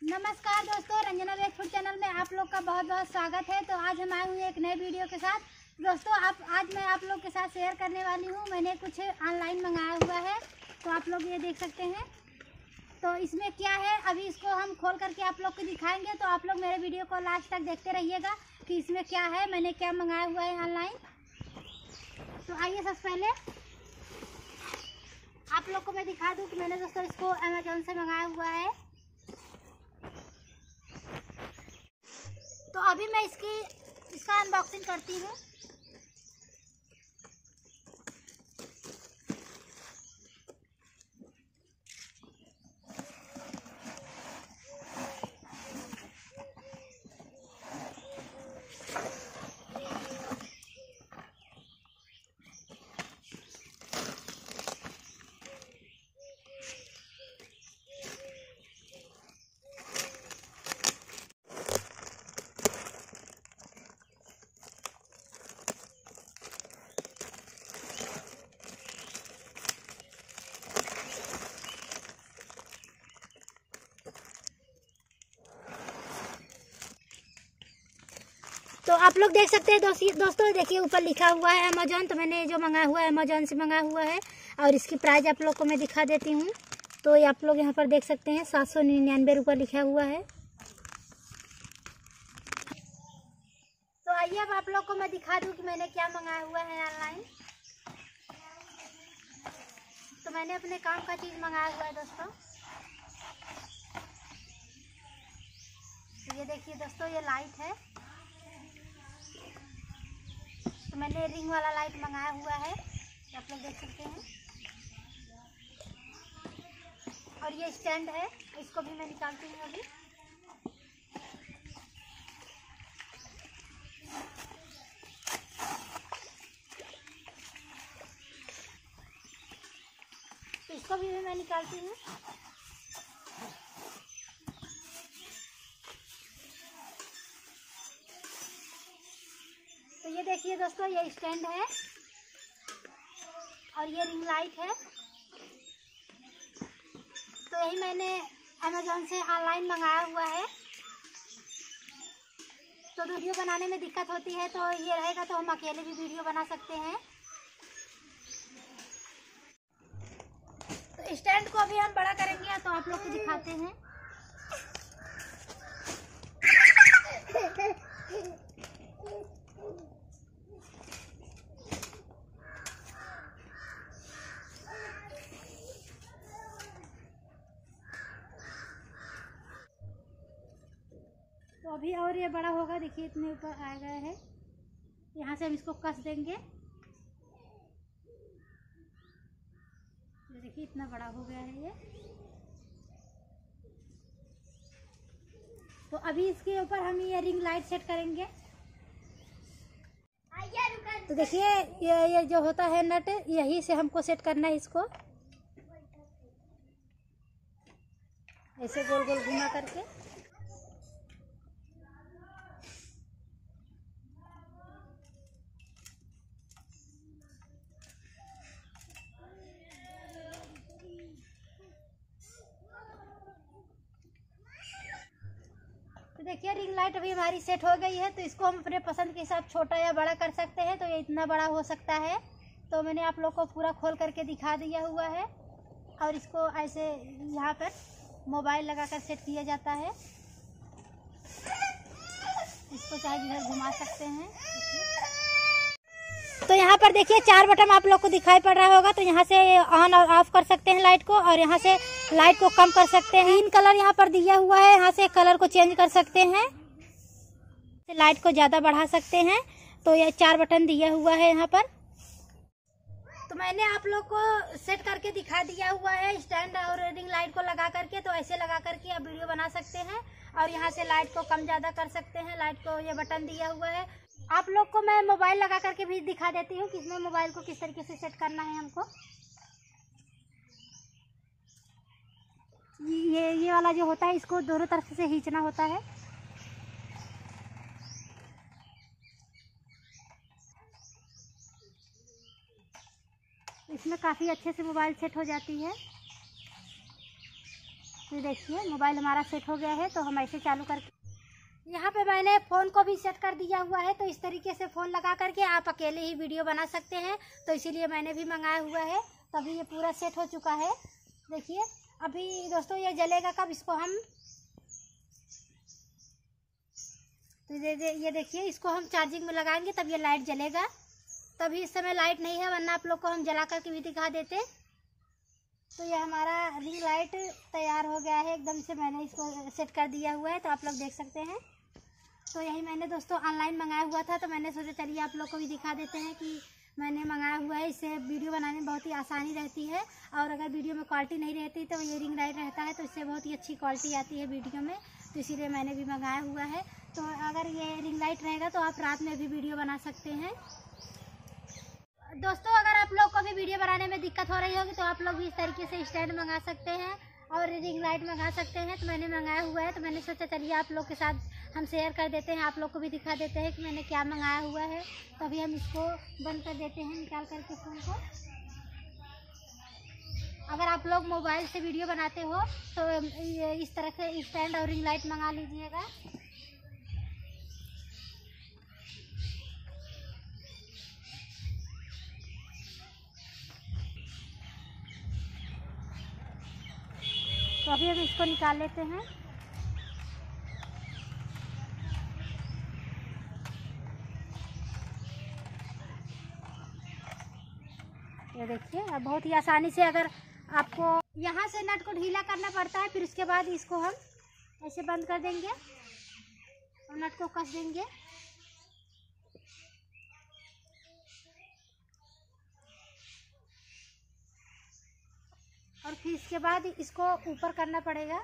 नमस्कार दोस्तों, Ranjana veg food channel में आप लोग का बहुत बहुत स्वागत है। तो आज हम आए हुए एक नए वीडियो के साथ। दोस्तों आज मैं आप लोग के साथ शेयर करने वाली हूँ। मैंने कुछ ऑनलाइन मंगाया हुआ है, तो आप लोग ये देख सकते हैं। तो इसमें क्या है, अभी इसको हम खोल करके आप लोग को दिखाएंगे। तो आप लोग मेरे वीडियो को लास्ट तक देखते रहिएगा कि इसमें क्या है, मैंने क्या मंगाया हुआ है ऑनलाइन। तो आइए सबसे पहले आप लोग को मैं दिखा दूँ कि मैंने दोस्तों इसको अमेजोन से मंगाया हुआ है। तो अभी मैं इसका अनबॉक्सिंग करती हूँ। तो आप लोग देख सकते हैं दोस्तों देखिए ऊपर लिखा हुआ है अमेजोन। तो मैंने जो मंगाया हुआ है अमेजोन से मंगाया हुआ है, और इसकी प्राइस आप लोग को मैं दिखा देती हूँ। तो ये आप लोग यहाँ पर देख सकते हैं 799 रुपये लिखा हुआ है। तो आइए अब आप लोग को मैं दिखा दूँ कि मैंने क्या मंगाया हुआ है ऑनलाइन। तो मैंने अपने काम का चीज़ मंगाया हुआ है दोस्तों। तो ये देखिए दोस्तों, ये लाइट है। तो मैंने रिंग वाला लाइट मंगाया हुआ है, आप लोग देख सकते हैं। और ये स्टैंड है, इसको भी मैं निकालती हूँ अभी। तो इसको भी मैं निकालती हूँ। तो ये देखिए दोस्तों, ये स्टैंड है और ये रिंग लाइट है। तो यही मैंने अमेजोन से ऑनलाइन मंगाया हुआ है। तो वीडियो बनाने में दिक्कत होती है, तो ये रहेगा तो हम अकेले भी वीडियो बना सकते हैं। तो स्टैंड को अभी हम बड़ा करेंगे, तो आप लोग को दिखाते हैं। तो अभी और ये बड़ा होगा, देखिए इतने ऊपर आ गया है। यहाँ से हम इसको कस देंगे। ये देखिए इतना बड़ा हो गया है ये। तो अभी इसके ऊपर हम ये रिंग लाइट सेट करेंगे। तो देखिए ये जो होता है नट, यही से हमको सेट करना है इसको, ऐसे गोल गोल घुमा करके। तो देखिए रिंग लाइट अभी हमारी सेट हो गई है। तो इसको हम अपने पसंद के हिसाब छोटा या बड़ा कर सकते हैं। तो ये इतना बड़ा हो सकता है। तो मैंने आप लोग को पूरा खोल करके दिखा दिया हुआ है। और इसको ऐसे यहाँ पर मोबाइल लगाकर सेट किया जाता है। इसको चाहे जिधर घुमा सकते हैं। तो यहाँ पर देखिए 4 बटन आप लोग को दिखाई पड़ रहा होगा। तो यहाँ से ऑन और ऑफ कर सकते हैं लाइट को, और यहाँ से लाइट को कम कर सकते हैं। 3 कलर यहाँ पर दिया हुआ है, यहाँ से कलर को चेंज कर सकते हैं, लाइट को ज़्यादा बढ़ा सकते हैं। तो ये 4 बटन दिया हुआ है यहाँ पर। तो मैंने आप लोग को सेट करके दिखा दिया हुआ है, स्टैंड और रिंग लाइट को लगा करके। तो ऐसे लगा करके आप वीडियो बना सकते हैं, और यहाँ से लाइट को कम ज़्यादा कर सकते हैं। लाइट को ये बटन दिया हुआ है। आप लोग को मैं मोबाइल लगा करके भी दिखा देती हूँ कि इसमें मोबाइल को किस तरीके से सेट करना है हमको। ये वाला जो होता है, इसको दोनों तरफ से खींचना होता है। इसमें काफ़ी अच्छे से मोबाइल सेट हो जाती है। तो देखिए मोबाइल हमारा सेट हो गया है। तो हम ऐसे चालू करके यहाँ पे मैंने फ़ोन को भी सेट कर दिया हुआ है। तो इस तरीके से फ़ोन लगा करके आप अकेले ही वीडियो बना सकते हैं। तो इसीलिए मैंने भी मंगाया हुआ है। तो अभी ये पूरा सेट हो चुका है। देखिए अभी दोस्तों ये जलेगा कब, इसको हम तो ये देखिए इसको हम चार्जिंग में लगाएंगे तब ये लाइट जलेगा। तभी इस समय लाइट नहीं है, वरना आप लोग को हम जला करके भी दिखा देते। तो ये हमारा रिंग लाइट तैयार हो गया है एकदम से। मैंने इसको सेट कर दिया हुआ है, तो आप लोग देख सकते हैं। तो यही मैंने दोस्तों ऑनलाइन मंगाया हुआ था। तो मैंने सोचा चलिए आप लोग को भी दिखा देते हैं कि मैंने मंगाया हुआ है। इससे वीडियो बनाने में बहुत ही आसानी रहती है। और अगर वीडियो में क्वालिटी नहीं रहती तो ये रिंग लाइट रहता है, तो इससे बहुत ही अच्छी क्वालिटी आती है वीडियो में। तो इसीलिए मैंने भी मंगाया हुआ है। तो अगर ये रिंग लाइट रहेगा तो आप रात में भी वीडियो बना सकते हैं। दोस्तों अगर आप लोग को भी वीडियो बनाने में दिक्कत हो रही होगी तो आप लोग भी इस तरीके से स्टैंड मंगा सकते हैं और रिंग लाइट मंगा सकते हैं। तो मैंने मंगाया हुआ है। तो मैंने सोचा चलिए आप लोग के साथ हम शेयर कर देते हैं, आप लोग को भी दिखा देते हैं कि मैंने क्या मंगाया हुआ है। तो अभी हम इसको बंद कर देते हैं निकाल करके फ़ोन को। अगर आप लोग मोबाइल से वीडियो बनाते हो तो इस तरह से स्टैंड और रिंग लाइट मंगा लीजिएगा। तो अभी हम इसको निकाल लेते हैं। ये देखिए अब बहुत ही आसानी से, अगर आपको यहाँ से नट को ढीला करना पड़ता है, फिर उसके बाद इसको हम ऐसे बंद कर देंगे और नट को कस देंगे। और फिर इसके बाद इसको ऊपर करना पड़ेगा।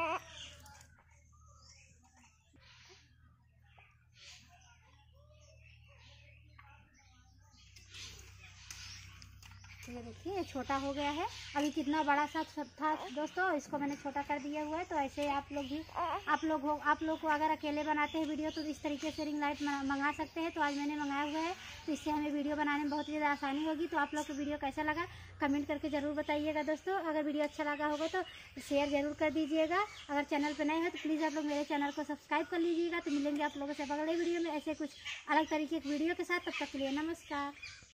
ये देखिए छोटा हो गया है। अभी कितना बड़ा सा था दोस्तों, इसको मैंने छोटा कर दिया हुआ है। तो ऐसे आप लोग को अगर अकेले बनाते हैं वीडियो तो इस तरीके से रिंग लाइट मंगा सकते हैं। तो आज मैंने मंगाया हुआ है। तो इससे हमें वीडियो बनाने में बहुत ज़्यादा आसानी होगी। तो आप लोग को वीडियो कैसा लगा कमेंट करके ज़रूर बताइएगा दोस्तों। अगर वीडियो अच्छा लगा होगा तो शेयर ज़रूर कर दीजिएगा। अगर चैनल पर नए हो तो प्लीज़ आप लोग मेरे चैनल को सब्सक्राइब कर लीजिएगा। तो मिलेंगे आप लोगों से अगले वीडियो में ऐसे कुछ अलग तरीके की वीडियो के साथ। तब तक के लिए नमस्कार।